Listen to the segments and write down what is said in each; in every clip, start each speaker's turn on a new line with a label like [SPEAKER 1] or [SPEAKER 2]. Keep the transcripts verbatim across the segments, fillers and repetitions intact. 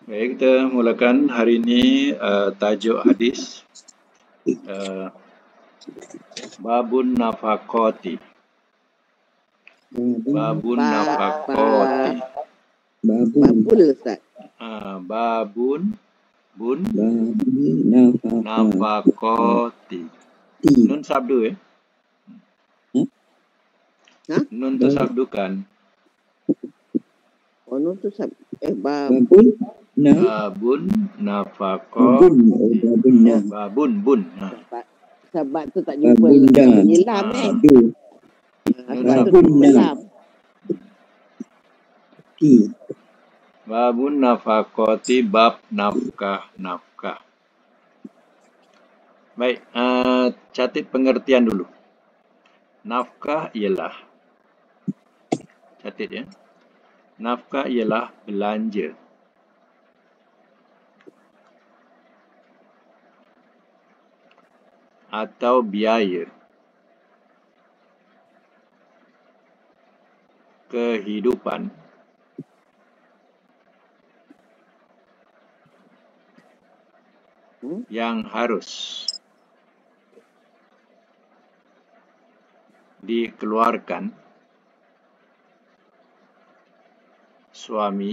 [SPEAKER 1] Baik, kita mulakan hari ini uh, tajuk hadis uh, Babun Nafakoti. Babun
[SPEAKER 2] Ba-
[SPEAKER 1] Nafakoti.
[SPEAKER 3] Babun
[SPEAKER 2] Babul Ustaz.
[SPEAKER 1] Uh, babun Bun
[SPEAKER 3] Babun nafakati.
[SPEAKER 1] Nafakoti. Nun sabdu eh?
[SPEAKER 2] Hah?
[SPEAKER 1] Nun tersabdukan.
[SPEAKER 2] Oh, nun tu sab eh bab
[SPEAKER 3] Babun na
[SPEAKER 1] Babun
[SPEAKER 3] babun
[SPEAKER 1] Nafakoti.
[SPEAKER 3] oh babun na
[SPEAKER 1] Babun Bun. Ha.
[SPEAKER 2] sabat, sabat tu tak jumpa
[SPEAKER 3] babun na
[SPEAKER 2] penyelam eh.
[SPEAKER 3] adu
[SPEAKER 2] Ah,
[SPEAKER 1] Nun
[SPEAKER 2] Sabat tu
[SPEAKER 3] babun
[SPEAKER 2] jumpa
[SPEAKER 3] na
[SPEAKER 2] lam.
[SPEAKER 3] ti
[SPEAKER 1] Babun Nafakoti, bab nafkah-nafkah. Baik, uh, catat pengertian dulu. Nafkah ialah, catat ya, nafkah ialah belanja atau biaya kehidupan
[SPEAKER 2] Hmm?
[SPEAKER 1] yang harus dikeluarkan suami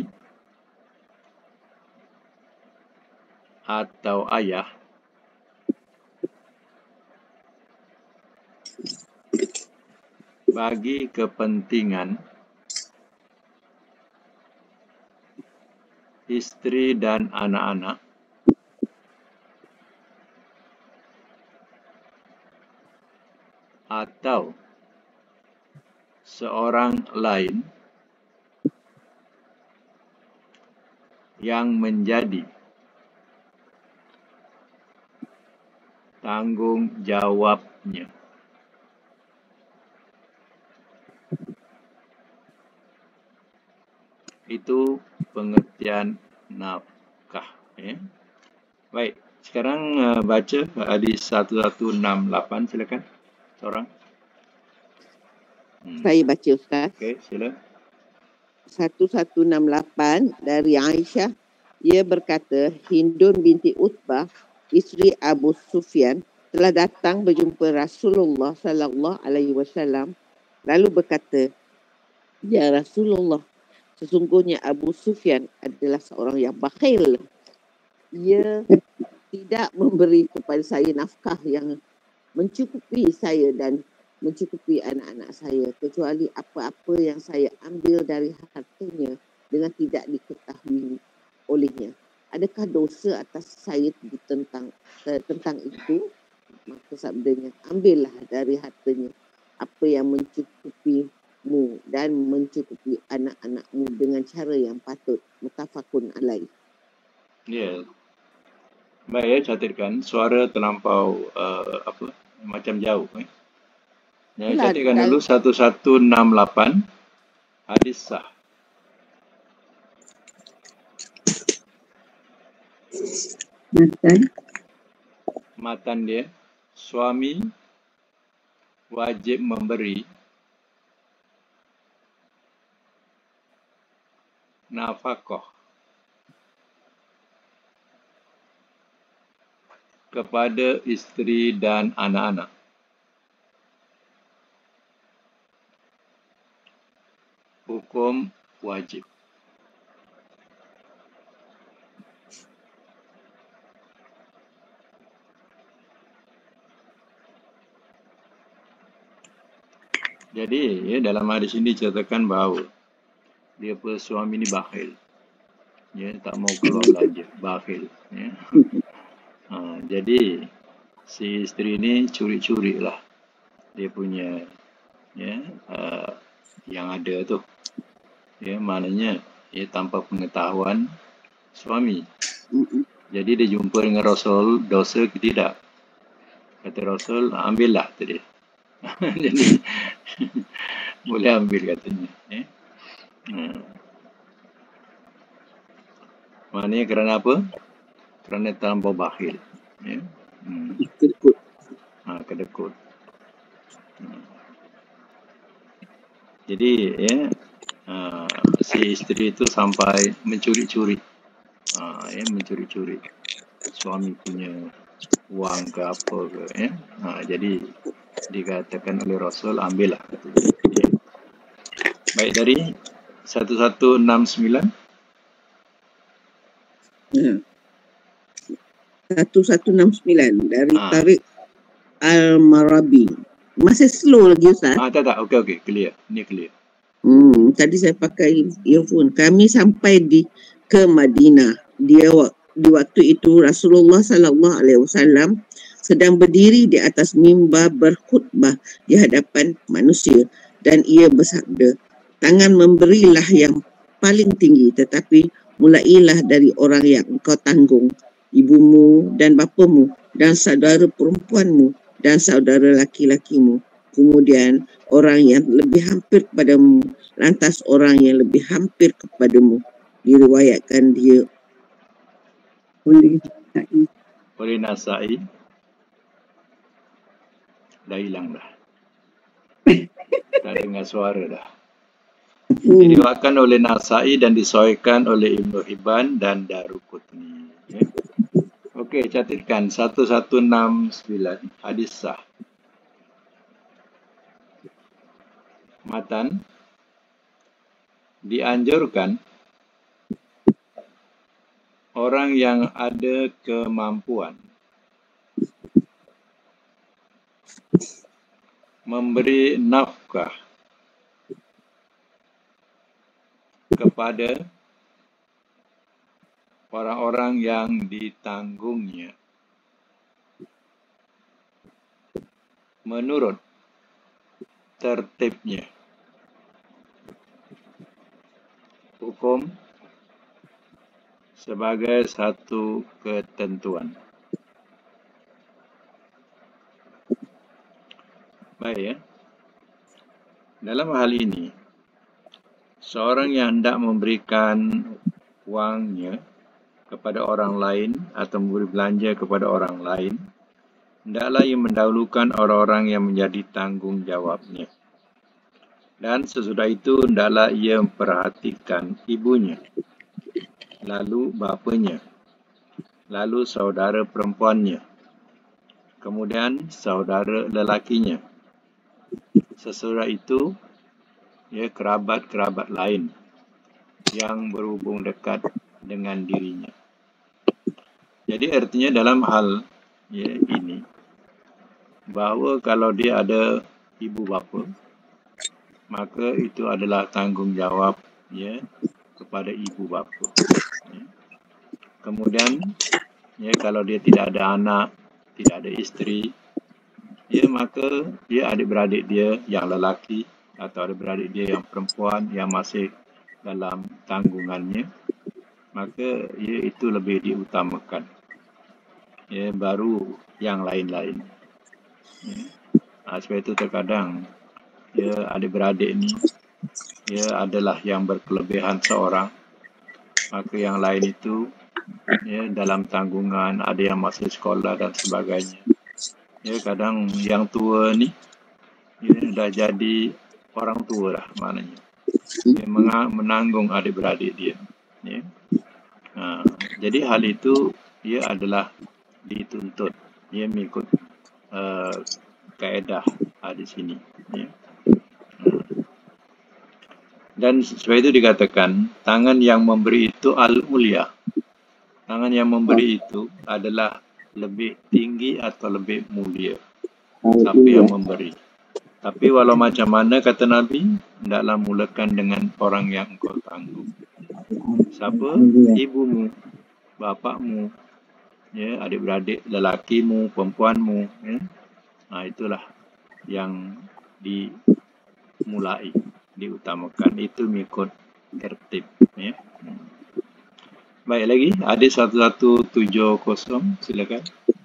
[SPEAKER 1] atau ayah bagi kepentingan istri dan anak-anak atau seorang lain yang menjadi tanggung jawabnya. Itu pengertian nafkah. Ya. Baik, sekarang uh, baca hadis seratus enam puluh lapan, silakan. Seorang. Hmm.
[SPEAKER 2] Saya baca Ustaz.
[SPEAKER 1] Okey, sila.
[SPEAKER 2] seratus enam puluh lapan dari Aisyah, ia berkata, Hindun binti Utbah, isteri Abu Sufyan, telah datang berjumpa Rasulullah sallallahu alaihi wasallam lalu berkata, Ya Rasulullah, sesungguhnya Abu Sufyan adalah seorang yang bakhil. Ia tidak memberi kepada saya nafkah yang mencukupi saya dan mencukupi anak-anak saya, kecuali apa-apa yang saya ambil dari hartanya dengan tidak diketahui olehnya. Adakah dosa atas saya tentang tentang itu? Maka sabdanya, ambillah dari hartanya apa yang mencukupimu dan mencukupi anak-anakmu dengan cara yang patut. Muttafaqun alaih.
[SPEAKER 1] Ya. Baik, ya, catatkan. Suara terlampau uh, apa macam jauh. Eh. Ya,
[SPEAKER 2] Itulah,
[SPEAKER 1] catatkan
[SPEAKER 2] dal-
[SPEAKER 1] dulu seratus enam puluh lapan hadis sah.
[SPEAKER 3] matan
[SPEAKER 1] Matan dia, suami wajib memberi nafkah kepada isteri dan anak-anak. Hukum wajib. Jadi, ya, dalam hadis ini diceritakan bahawa dia pun suami ni bakhil. Ya, tak mau keluar belanja, bakhil. Ya. Ha, jadi, si isteri ni curi-curi lah dia punya ya, uh, yang ada tu. Ya, maknanya ya, tanpa pengetahuan suami. Jadi dia jumpa dengan Rasul, dosa ke tidak? Kata Rasul, ambillah tadi. Jadi boleh ambil katanya. Ya. Hmm. Maknanya kerana apa? Kerana terlampau bakhil. Ya. Hmm.
[SPEAKER 3] kedekut
[SPEAKER 1] Ha, kedekut. Hmm. Jadi ya, uh, si isteri itu sampai mencuri-curi. Uh, ha, ya, mencuri-curi suami punya wang ke apa ke, ya. Ha, jadi dikatakan oleh Rasul, ambillah kata dia. Ya. Baik, dari seribu seratus enam puluh sembilan.
[SPEAKER 2] Hmm. seribu seratus enam puluh sembilan dari
[SPEAKER 1] Ha.
[SPEAKER 2] Tariq Al-Marabi. Masih slow lagi Ustaz.
[SPEAKER 1] Ah, tak tak, okey okey, clear. Ni clear.
[SPEAKER 2] Hmm, tadi saya pakai earphone. Kami sampai di ke Madinah. Dia di waktu itu Rasulullah sallallahu alaihi wasallam sedang berdiri di atas mimbar berkhutbah di hadapan manusia dan ia bersabda, "Tangan memberilah yang paling tinggi, tetapi mulailah dari orang yang engkau tanggung, ibumu dan bapamu dan saudara perempuanmu dan saudara laki-lakimu. Kemudian orang yang lebih hampir kepadamu, lantas orang yang lebih hampir kepadamu." Diriwayatkan dia oleh Nasa'i.
[SPEAKER 1] Oleh Nasa'i. Dah hilang dah. Tak dengar suara dah. Diriwayatkan oleh Nasa'i dan disahihkan oleh Ibnu Hibban dan Daruqutni. Ya. Okey, catatkan seribu seratus enam puluh sembilan hadis sah. Matan, dianjurkan orang yang ada kemampuan memberi nafkah kepada orang-orang yang ditanggungnya menurut tertibnya. Hukum sebagai satu ketentuan. Baik, ya. Dalam hal ini, seorang yang hendak memberikan wangnya kepada orang lain atau memberi belanja kepada orang lain, hendaklah ia mendahulukan orang-orang yang menjadi tanggungjawabnya. Dan sesudah itu, hendaklah ia memperhatikan ibunya, lalu bapanya, lalu saudara perempuannya, kemudian saudara lelakinya. Sesudah itu, ya, kerabat-kerabat lain yang berhubung dekat dengan dirinya. Jadi artinya dalam hal, ya, ini, bahawa kalau dia ada ibu bapa, maka itu adalah tanggungjawab, ya, kepada ibu bapa. Ya. Kemudian, ya, kalau dia tidak ada anak, tidak ada isteri, ya, maka dia adik-beradik dia yang lelaki atau adik-beradik dia yang perempuan yang masih dalam tanggungannya, maka, ya, itu lebih diutamakan, ya, baru yang lain-lain. Ya. Ha, sebab itu terkadang, ya, adik-beradik ni, ya, adalah yang berkelebihan seorang, maka yang lain itu, ya, dalam tanggungan, ada yang masih sekolah dan sebagainya. Ya, kadang yang tua ni, ya, dah jadi orang tua lah maknanya. Dia menanggung adik-beradik dia. Ya. Ha, jadi hal itu, ia adalah dituntut, ia mengikut uh, kaedah uh, di sini. Ya. Dan sebab itu dikatakan, tangan yang memberi itu al-mulia. Tangan yang memberi itu adalah lebih tinggi atau lebih mulia. Siapa yang memberi. Tapi walau macam mana, kata Nabi, hendaklah mulakan dengan orang yang engkau tanggung. Siapa? Ibumu, bapakmu, ya, adik-beradik, lelakimu, perempuanmu. Ya. Nah, itulah yang dimulai, diutamakan. Itu mengikut tertib. Ya. Baik, lagi hadis seribu seratus tujuh puluh, silakan.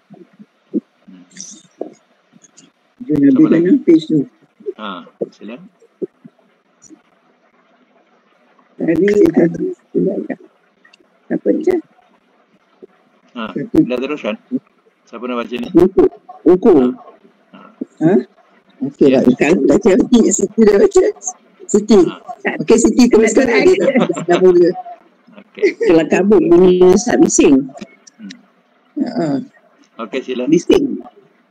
[SPEAKER 3] Nabi kan page tu.
[SPEAKER 1] Ha, silakan.
[SPEAKER 3] Tadi tadi silakan. Apa je?
[SPEAKER 1] Ha, dah teruskan. Siapa nak baca ni?
[SPEAKER 3] Uku. Uku.
[SPEAKER 1] Ha.
[SPEAKER 3] Ha? Okey lah. Kan baca Siti dah baca. Siti. Okey, Siti teruskan lagi. Dah mula.
[SPEAKER 1] Okey.
[SPEAKER 3] Kalau kabut bunyi start bising.
[SPEAKER 1] Hmm.
[SPEAKER 3] Uh,
[SPEAKER 1] Okey, sila.
[SPEAKER 3] bising.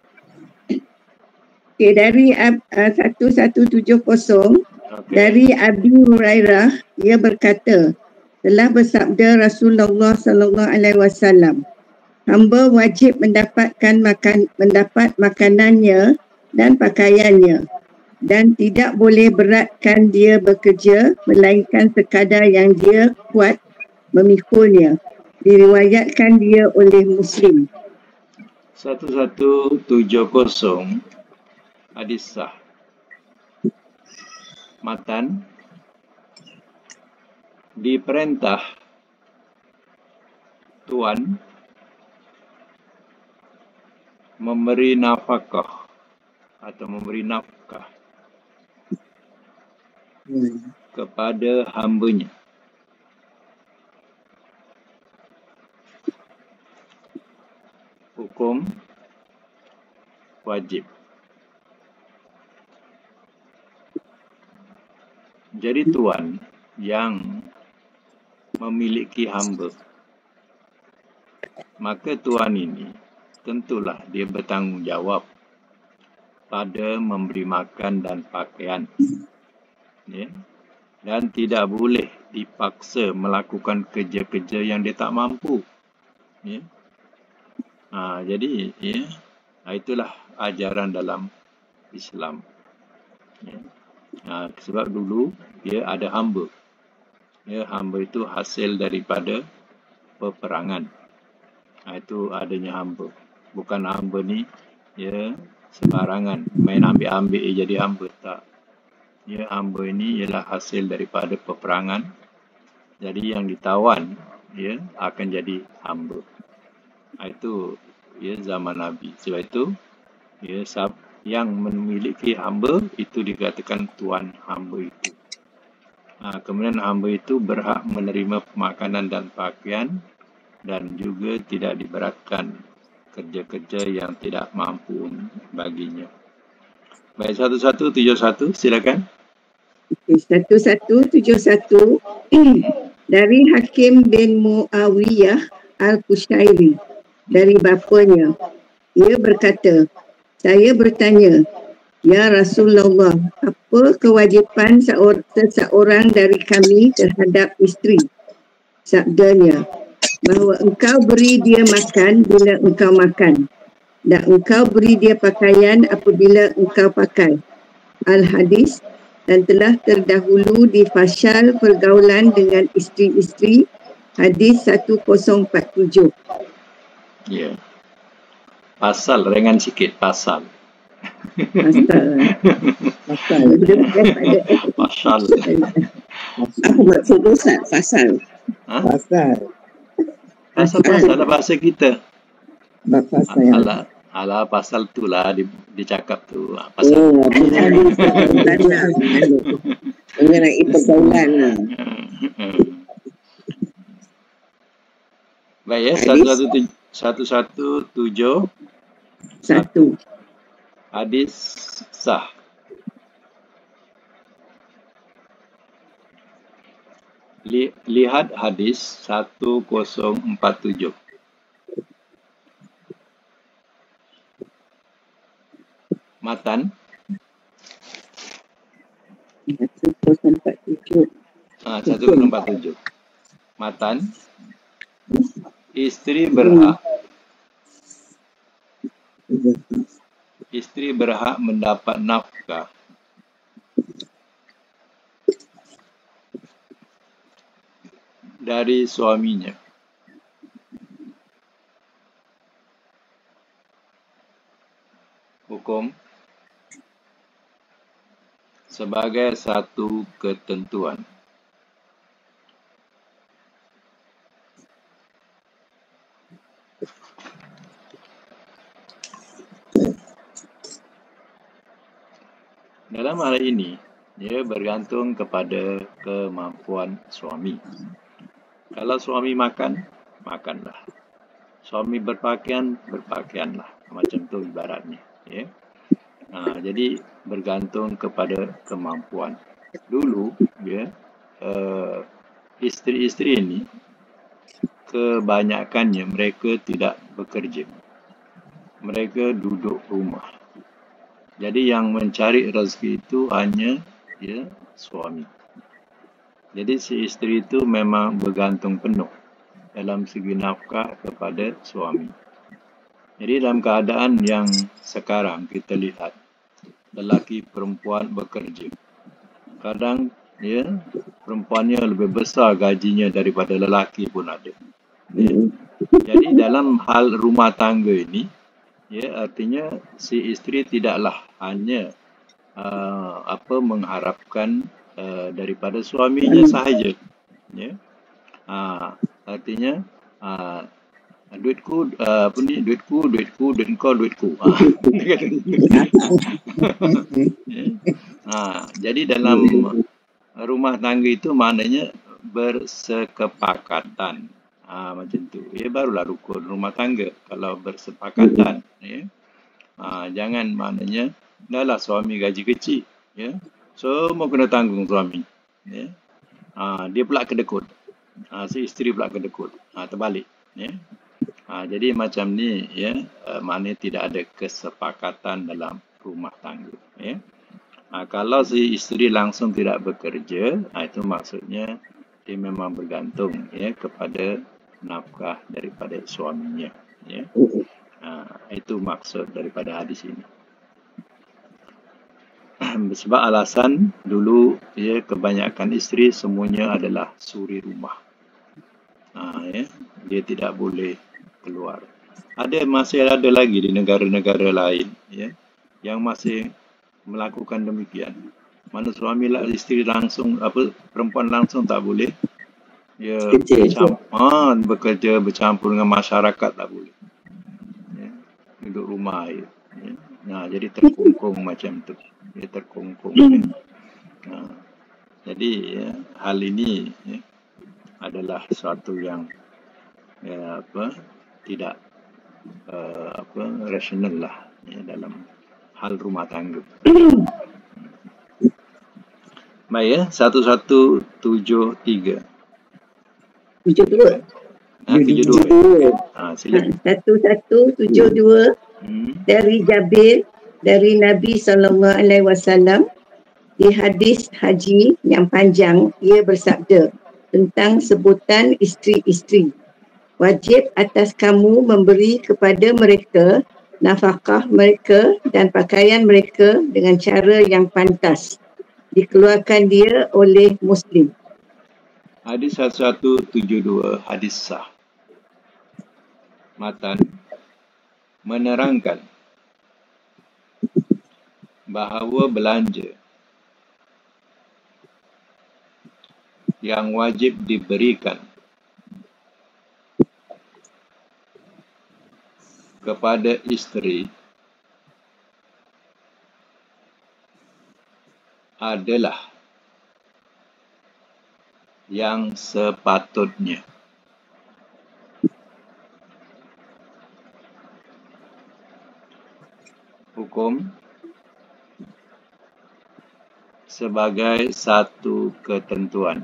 [SPEAKER 4] Okay, dari uh, satu satu tujuh kosong,
[SPEAKER 1] Okey.
[SPEAKER 4] dari Abi Hurairah, ia berkata, telah bersabda Rasulullah sallallahu alaihi wasallam, hamba wajib mendapatkan makan mendapat makanannya dan pakaiannya, dan tidak boleh beratkan dia bekerja melainkan sekadar yang dia kuat memikulnya. Diriwayatkan dia oleh Muslim.
[SPEAKER 1] satu satu tujuh kosong hadis sah. Matan diperintah Tuan memberi nafkah atau memberi nafkah
[SPEAKER 3] Hmm.
[SPEAKER 1] kepada hambanya. Hukum wajib. Jadi tuan yang memiliki hamba, maka tuan ini tentulah dia bertanggungjawab pada memberi makan dan pakaian, ya, dan tidak boleh dipaksa melakukan kerja-kerja yang dia tak mampu, ya. Ha, jadi ya, itulah ajaran dalam Islam, ya. Ha, sebab dulu dia ada hamba, ya, hamba itu hasil daripada peperangan. Ha, itu adanya hamba. Bukan hamba ni ya sembarangan main ambil-ambil jadi hamba, tak. Ya, hamba ini ialah hasil daripada peperangan. Jadi yang ditawan ya akan jadi hamba. Ha, itu ya zaman Nabi. Sebab itu ya sab yang memiliki hamba itu dikatakan tuan hamba itu. Ha, kemudian hamba itu berhak menerima makanan dan pakaian dan juga tidak diberatkan kerja-kerja yang tidak mampu baginya. Baik, satu satu tujuh satu, silakan.
[SPEAKER 4] satu satu tujuh satu dari Hakim bin Muawiyah Al-Kushairi, dari bapanya. Ia berkata, saya bertanya, ya Rasulullah, apa kewajipan seor- seseorang dari kami terhadap isteri? Sabdanya, bahawa engkau beri dia makan bila engkau makan, dan engkau beri dia pakaian apabila engkau pakai. Al-Hadis, dan telah terdahulu di fasal pergaulan dengan isteri-isteri, hadis seribu empat puluh tujuh.
[SPEAKER 1] Ya. Pasal, ringan sikit, pasal.
[SPEAKER 4] Pasal.
[SPEAKER 3] Pasal.
[SPEAKER 1] Pasal.
[SPEAKER 3] Apa maksud Ustaz? Pasal.
[SPEAKER 1] Ha?
[SPEAKER 3] Pasal.
[SPEAKER 1] Pasal-pasal lah bahasa kita.
[SPEAKER 3] Bab pasal yang
[SPEAKER 1] Alah, alah pasal tu lah di, dicakap tu. Ha, pasal.
[SPEAKER 3] oh, bukan tanah mengenai pergaulan lah.
[SPEAKER 1] Baik ya, satu satu tujuh, satu satu tujuh
[SPEAKER 4] Satu.
[SPEAKER 1] hadis sah. Li, lihat hadis satu kosong empat tujuh. Matan
[SPEAKER 4] seribu empat puluh tujuh.
[SPEAKER 1] ah, satu kosong empat tujuh. Matan isteri berhak isteri berhak mendapat nafkah dari suaminya. Hukum sebagai satu ketentuan. Dalam hal ini, ia bergantung kepada kemampuan suami. Kalau suami makan, makanlah. Suami berpakaian, berpakaianlah. Macam tu ibaratnya. Ya. Ha, jadi bergantung kepada kemampuan. Dulu, ya, uh, isteri-isteri ini kebanyakannya mereka tidak bekerja. Mereka duduk rumah. Jadi yang mencari rezeki itu hanya ya, suami. Jadi si isteri itu memang bergantung penuh dalam segi nafkah kepada suami. Jadi dalam keadaan yang sekarang kita lihat, lelaki perempuan bekerja. Kadang ya, perempuannya lebih besar gajinya daripada lelaki pun ada. Ya. Jadi dalam hal rumah tangga ini, ya artinya si isteri tidaklah hanya uh, apa mengharapkan uh, daripada suaminya sahaja. Ya. Uh, artinya uh, duitku uh, apa ni duitku duitku duit kau duitku. Ah, ya. Ah, jadi dalam rumah tangga itu maknanya bersekepakatan. Ah, macam tu. Ya barulah rukun rumah tangga kalau bersepakatan, ya. Ah, jangan maknanya dahlah suami gaji kecil, ya. Semua kena tanggung suami, ya. Ah, dia pula kedekut. Ah, si isteri pula kedekut. Ah, terbalik, ya. Ha, jadi macam ni ya, uh, maknanya tidak ada kesepakatan dalam rumah tangga. Ya. Ha, kalau si isteri langsung tidak bekerja, ha, itu maksudnya dia memang bergantung ya kepada nafkah daripada suaminya. Ya. Ha, itu maksud daripada hadis ini. Sebab alasan dulu ya kebanyakan isteri semuanya adalah suri rumah. Ha, ya. Dia tidak boleh keluar. Ada masih ada lagi di negara-negara lain ya yang masih melakukan demikian. Mana suami lah isteri langsung apa perempuan langsung tak boleh. Ya bercampur, bekerja bercampur dengan masyarakat tak boleh. Ya, duduk rumah ya. Ya. Nah, jadi terkungkung macam tu. Dia terkungkung. Ya. Nah, jadi ya, hal ini ya, adalah suatu yang ya, apa tidak uh, apa rasional lah ya, dalam hal rumah tangga. Baik ya, satu satu tujuh tiga.
[SPEAKER 4] Tujuh dua.
[SPEAKER 1] Ha, tujuh dua. Ha,
[SPEAKER 4] satu satu tujuh dua dari Jabir dari Nabi sallallahu alaihi wasallam di hadis haji yang panjang ia bersabda tentang sebutan isteri-isteri. Wajib atas kamu memberi kepada mereka nafkah mereka dan pakaian mereka dengan cara yang pantas. Dikeluarkan dia oleh Muslim.
[SPEAKER 1] Hadis satu satu tujuh dua hadis sah. Matan menerangkan bahawa belanja yang wajib diberikan kepada isteri adalah yang sepatutnya. Hukum sebagai satu ketentuan.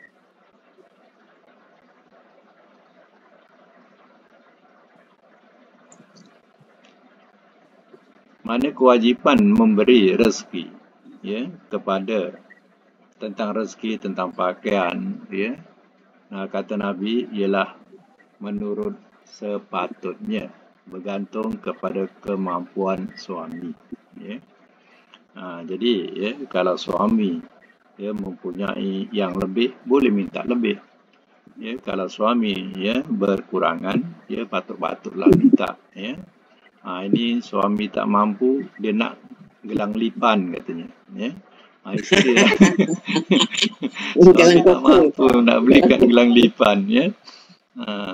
[SPEAKER 1] Mana kewajipan memberi rezeki ya kepada tentang rezeki tentang pakaian ya. Nah, kata Nabi ialah menurut sepatutnya bergantung kepada kemampuan suami ya. Ha, jadi ya kalau suami ya mempunyai yang lebih boleh minta lebih. Ya kalau suami ya berkurangan ya patut-patutlah minta ya. Ha, ini suami tak mampu, dia nak gelang lipan katanya. Ya. Ha, isteri lah. Suami tak mampu nak belikan gelang lipan. Ya. Ha.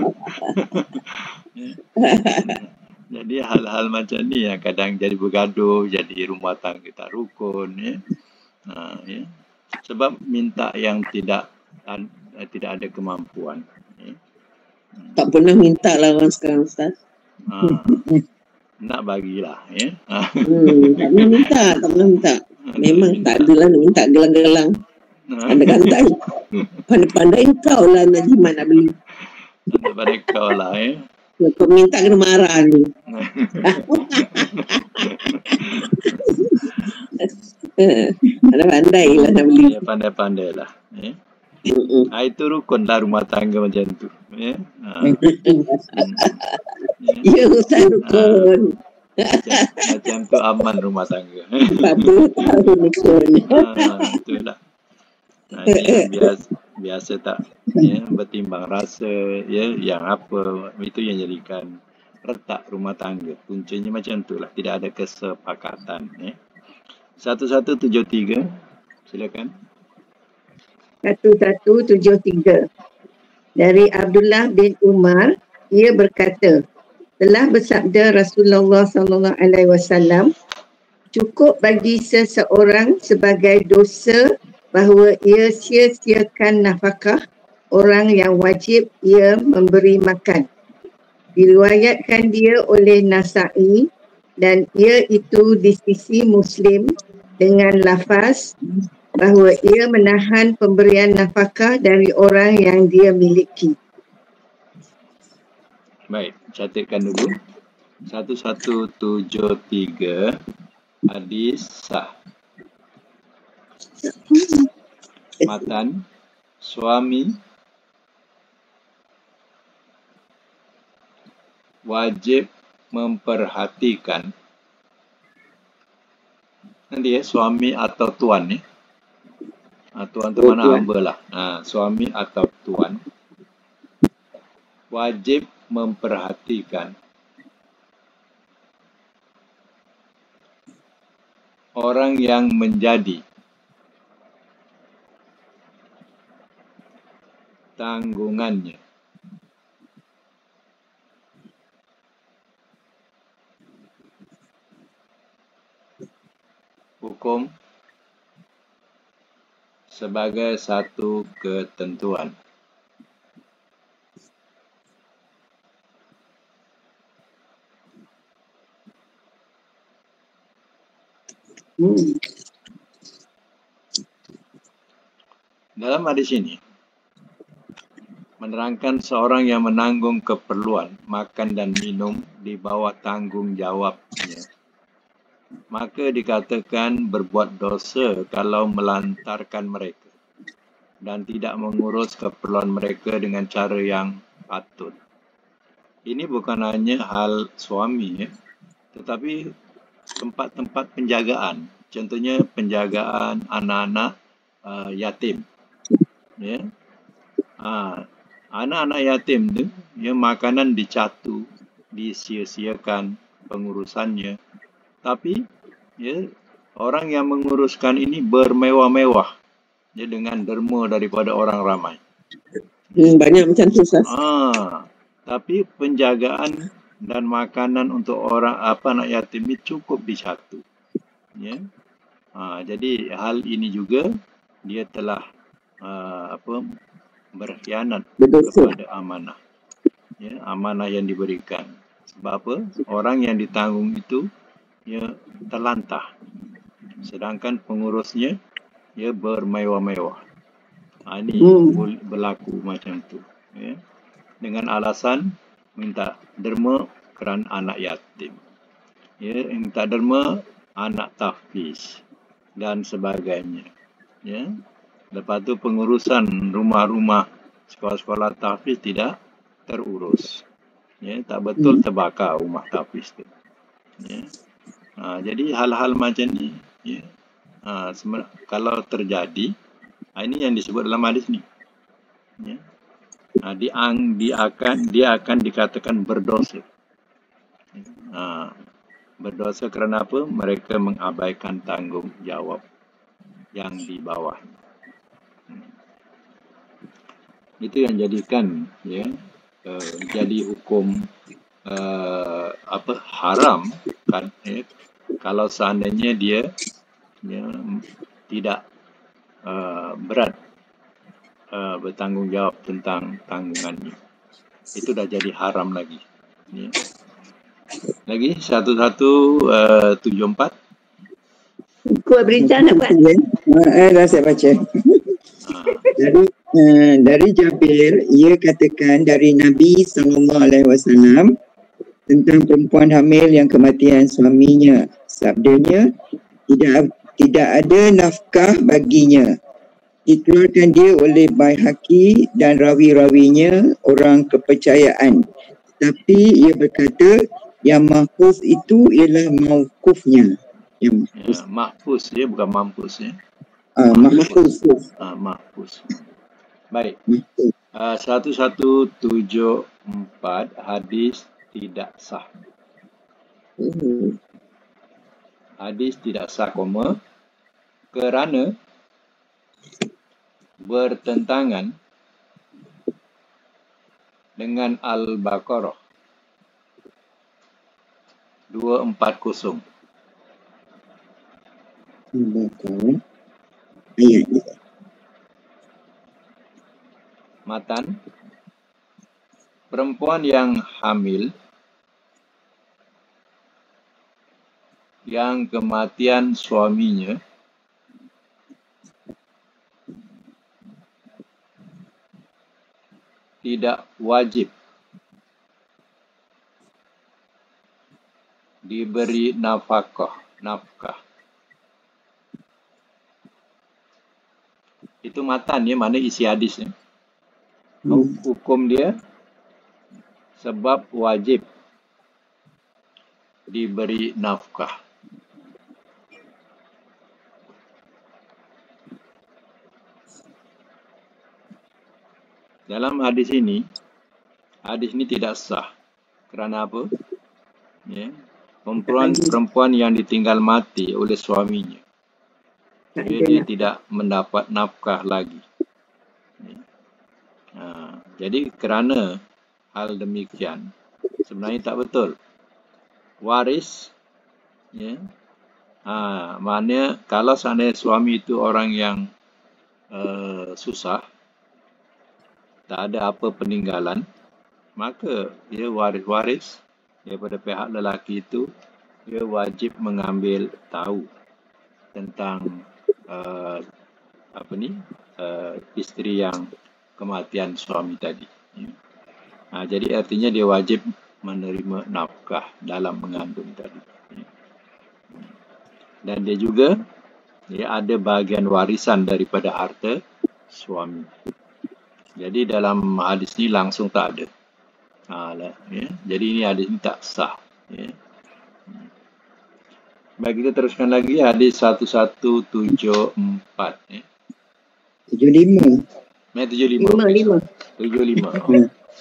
[SPEAKER 1] Ya. Jadi hal-hal macam ni yang kadang jadi bergaduh, jadi rumah tangga tak rukun. Ya. Ha, ya. Sebab minta yang tidak tidak ada kemampuan. Ya.
[SPEAKER 3] Tak pernah minta lah orang sekarang, Ustaz.
[SPEAKER 1] Ha, nak bagilah ya. Ha.
[SPEAKER 3] Hmm, tak pernah minta, tak pernah minta. Memang minta. Tak adalah nak minta gelang-gelang. Pandai-pandai. Pandai-pandai kau lah nak jimat nak beli.
[SPEAKER 1] Daripada kau lah eh.
[SPEAKER 3] Kau minta kena marah ni. Pandai-pandai lah nak beli.
[SPEAKER 1] Ya, pandai-pandai lah. Eh.
[SPEAKER 3] Mm-mm.
[SPEAKER 1] Ah, itu rukun lah rumah tangga macam tu. Eh. Ah.
[SPEAKER 3] Ya, Ustaz rukun.
[SPEAKER 1] Macam, macam tu aman rumah tangga.
[SPEAKER 3] empat puluh tahun rukun.
[SPEAKER 1] Ah, itulah. Nah, ini yang biasa, biasa tak ya, bertimbang rasa ya, yang apa itu yang jadikan retak rumah tangga. Puncanya macam tu lah, tidak ada kesepakatan. Ya. satu satu tujuh tiga, silakan.
[SPEAKER 4] satu satu tujuh tiga. Dari Abdullah bin Umar, ia berkata, telah bersabda Rasulullah sallallahu alaihi wasallam, cukup bagi seseorang sebagai dosa bahawa ia sia-siakan nafkah orang yang wajib ia memberi makan. Diriwayatkan dia oleh Nasa'i dan ia itu di sisi Muslim dengan lafaz bahawa ia menahan pemberian nafkah dari orang yang dia miliki.
[SPEAKER 1] Baik, catatkan dulu. satu satu tujuh tiga hadis sah. Matan, suami wajib memperhatikan, nanti ya, suami atau tuan ni. Ha, tuan tu mana hamba lah. Ha, suami atau tuan wajib memperhatikan orang yang menjadi tanggungannya. Hukum sebagai satu ketentuan.
[SPEAKER 3] Hmm.
[SPEAKER 1] Dalam hadis ini menerangkan seorang yang menanggung keperluan makan dan minum di bawah tanggung jawabnya, maka dikatakan berbuat dosa kalau melantarkan mereka dan tidak mengurus keperluan mereka dengan cara yang patut. Ini bukan hanya hal suami, ya, tetapi tempat-tempat penjagaan. Contohnya penjagaan anak-anak uh, yatim. Ya. Uh, anak-anak yatim tu, ya, makanan dicatu, disia-siakan pengurusannya. Tapi ya, orang yang menguruskan ini bermewah-mewah, ya, dengan derma daripada orang ramai.
[SPEAKER 3] Hmm, banyak macam tu, Ustaz.
[SPEAKER 1] Ah, tapi penjagaan dan makanan untuk orang apa anak yatim ini cukup dicatu. Ya. Ah, jadi hal ini juga dia telah uh, apa berkhianat
[SPEAKER 3] Berdosa.
[SPEAKER 1] kepada amanah. Ya, amanah yang diberikan. Sebab apa? Orang yang ditanggung itu ya terlantah, sedangkan pengurusnya ya bermewah-mewah. Ha, ini hmm. berlaku macam tu, ya, dengan alasan minta derma kerana anak yatim, ya, minta derma anak tahfiz dan sebagainya, ya. Lepas tu pengurusan rumah-rumah sekolah-sekolah tahfiz tidak terurus, ya, tak betul terbakar rumah tahfiz tu, ya. Ha, jadi hal-hal macam ni, ya, ha, kalau terjadi, ha, ini yang disebut dalam hadis ni, ya, ha, dia, dia akan dia akan dikatakan berdosa. Ha, berdosa kerana apa? Mereka mengabaikan tanggungjawab yang di bawah. Hmm. Itu yang jadikan, ya, uh, jadi hukum uh, apa haram kan, ya, kalau seandainya dia, ya, tidak uh, berat uh, bertanggungjawab tentang tanggungannya, itu dah jadi haram lagi, ya. Lagi satu satu tujuh empat.
[SPEAKER 4] Kuat berita nak buat?
[SPEAKER 3] Eh, dah saya baca.
[SPEAKER 1] Ha.
[SPEAKER 3] Jadi
[SPEAKER 5] Uh, dari Jabir, ia katakan dari Nabi sallallahu alaihi wasallam tentang perempuan hamil yang kematian suaminya. Sabdanya, tidak tidak ada nafkah baginya. Dikeluarkan dia oleh Baihaqi dan rawi-rawinya orang kepercayaan. Tapi ia berkata yang mahfuz itu ialah mauqufnya. Yang mahfuz.
[SPEAKER 1] Ya, mahfuz ya, bukan mampus ya.
[SPEAKER 5] Uh, mahfuz.
[SPEAKER 1] Ah, mahfuz. Baik.
[SPEAKER 5] Mahfuz.
[SPEAKER 1] Uh, satu satu tujuh empat hadis tidak sah.
[SPEAKER 5] Hmm.
[SPEAKER 1] Hadis tidak sah, koma, kerana bertentangan dengan Al-Baqarah dua empat kosong.
[SPEAKER 5] Al-Baqarah ayat ni.
[SPEAKER 1] Matan, perempuan yang hamil yang kematian suaminya tidak wajib diberi nafkah, nafkah. Itu matan ya, mana isi hadis ya. Hukum dia sebab wajib diberi nafkah. Dalam hadis ini, hadis ini tidak sah. Kerana apa? Ya, perempuan perempuan yang ditinggal mati oleh suaminya, dia, dia tidak mendapat nafkah lagi. Ya. Ha, jadi kerana hal demikian, sebenarnya tak betul. Waris, ya, ha, maknanya kalau seandainya suami itu orang yang uh, susah, tak ada apa peninggalan, maka dia waris-waris daripada pihak lelaki itu, dia wajib mengambil tahu tentang uh, apa ni uh, isteri yang kematian suami tadi. Ya. Ha, jadi artinya dia wajib menerima nafkah dalam mengandung tadi. Ya. Dan dia juga dia ada bahagian warisan daripada harta suami. Jadi dalam hadis ni langsung tak ada. Ha, lah, ya. Jadi ini hadis ni tak sah. Ya. Baik, kita teruskan lagi hadis satu satu tujuh empat. Ya.
[SPEAKER 5] tujuh lima.
[SPEAKER 1] Mai tujuh lima.
[SPEAKER 4] Lima, lima.
[SPEAKER 1] tujuh lima. Oh.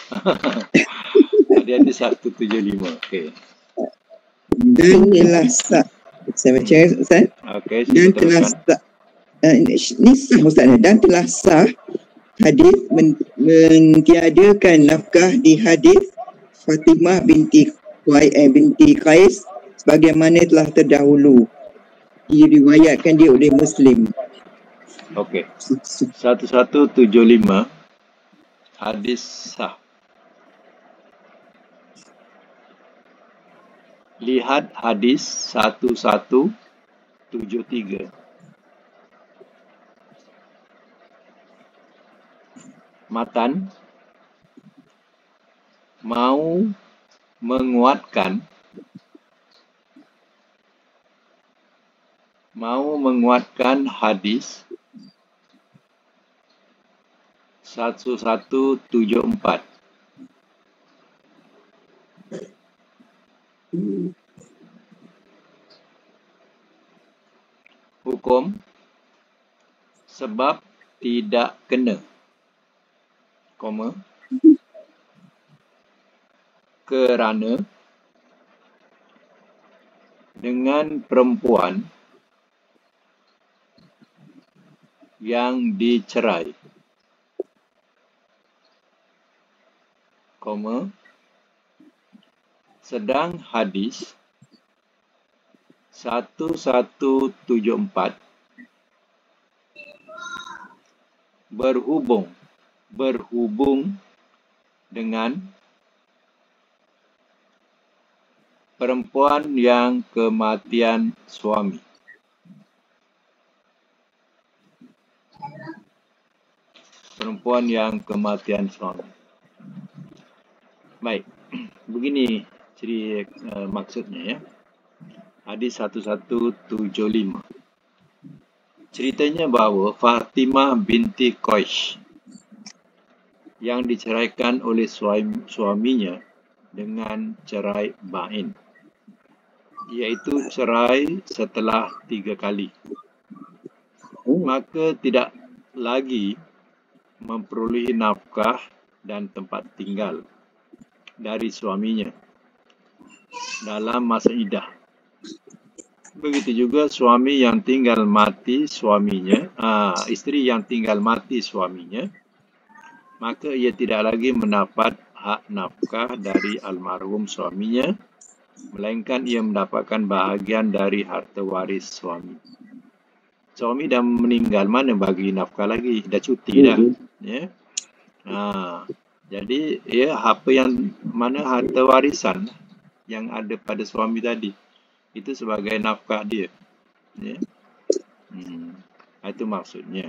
[SPEAKER 1] Ada hadis satu tujuh lima. Okey.
[SPEAKER 5] Dan telah sah. Saya baca Ustaz.
[SPEAKER 1] Okey,
[SPEAKER 5] Dan telah sah. Uh, ini sah Ustaz. Dan telah sah hadis men, mentiadakan nafkah di hadis Fatimah binti Qais, eh, binti Qais sebagaimana telah terdahulu. Diriwayatkan dia oleh Muslim.
[SPEAKER 1] Okey. satu satu tujuh lima hadis sah. Lihat hadis satu satu tujuh tiga. Matan, mau menguatkan mau menguatkan hadis satu satu tujuh empat. Hukum sebab tidak kena, koma, kerana dengan perempuan yang dicerai, koma, sedang hadis satu satu tujuh empat berhubung berhubung dengan perempuan yang kematian suami. perempuan yang kematian suami. Baik, begini ciri uh, maksudnya ya. Hadis satu tujuh lima. Ceritanya bahawa Fatimah binti Qais yang diceraikan oleh suami, suaminya dengan cerai ba'in, iaitu cerai setelah tiga kali, maka tidak lagi memperolehi nafkah dan tempat tinggal dari suaminya dalam masa iddah. Begitu juga suami yang tinggal mati suaminya, ah, isteri yang tinggal mati suaminya, maka ia tidak lagi mendapat hak nafkah dari almarhum suaminya, melainkan ia mendapatkan bahagian dari harta waris suami. Suami dah meninggal, mana bagi nafkah lagi, dah cuti dah. Ya. Ha, jadi ya, apa yang mana harta warisan yang ada pada suami tadi, itu sebagai nafkah dia. Ya. Hmm, itu maksudnya.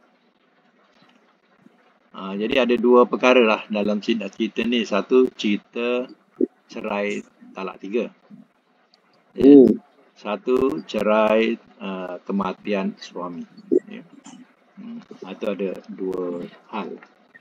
[SPEAKER 1] Ha, jadi ada dua perkara lah dalam cerita, cerita ni. Satu, cerita cerai talak tiga. Ya. Satu, cerai uh, kematian suami. Ya. Hmm, itu ada dua hal.